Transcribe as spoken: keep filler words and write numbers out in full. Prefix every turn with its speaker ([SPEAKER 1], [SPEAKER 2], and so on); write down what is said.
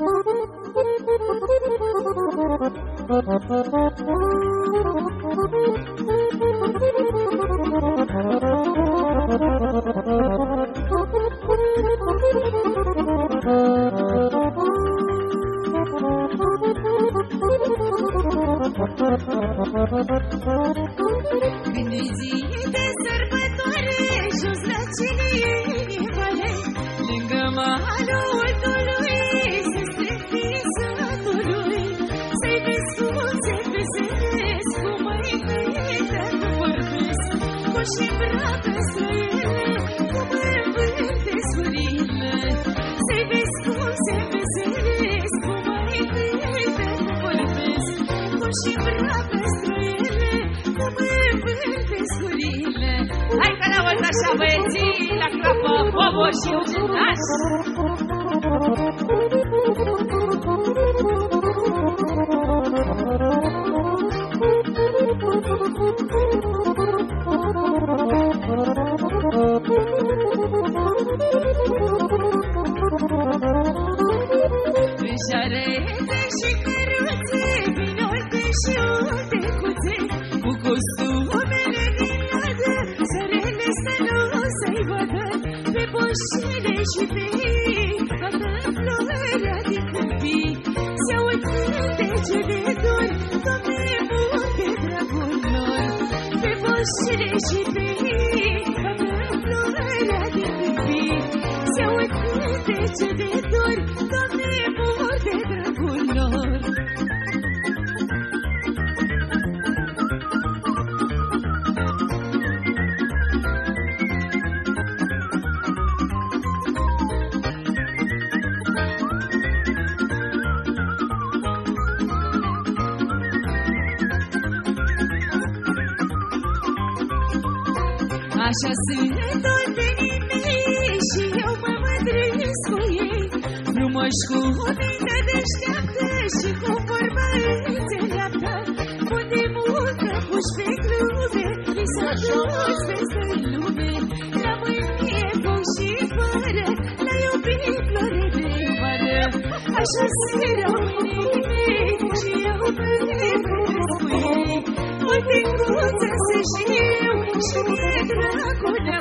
[SPEAKER 1] Când e zi de sărbătoare, jos la cinie vale, lângă malul tului, se strâmbie satului. Să-i vezi cum se veselesc, cum mai fete nu vorbesc, cum și îmbracă străine, cum învârte surile. Să-i vezi cum se veselesc, cum mai fete nu vorbesc, cum și îmbracă străine, cum învârte surile. Hai că la văd așa băieții, la crapă, bobo și ugenaș. Își și căruțe, vinolte și utecuțe, cu costumele din ladă, sărele să nu să-i vadă, pe boșile și pe ei, toată floarea din câmpii. Se aud cântecele dor, Doamne, multe dragul lor, pe boșile și pe ei, toată floarea din câmpii. Se aud cântecele dor, Doamne, multe dragul lor. Așa sunt oltenii mei și eu mă mândresc cu ei, frumoși cu o minte deșteaptă și cu vorba înțeleaptă, unde multă puși pe glume, li s-a dus peste lume, la mânie bun și fără, la iubit flore de vară. Așa sunt românii mei și eu mă mândresc cu ei, o tencuță să și eu și mie dragul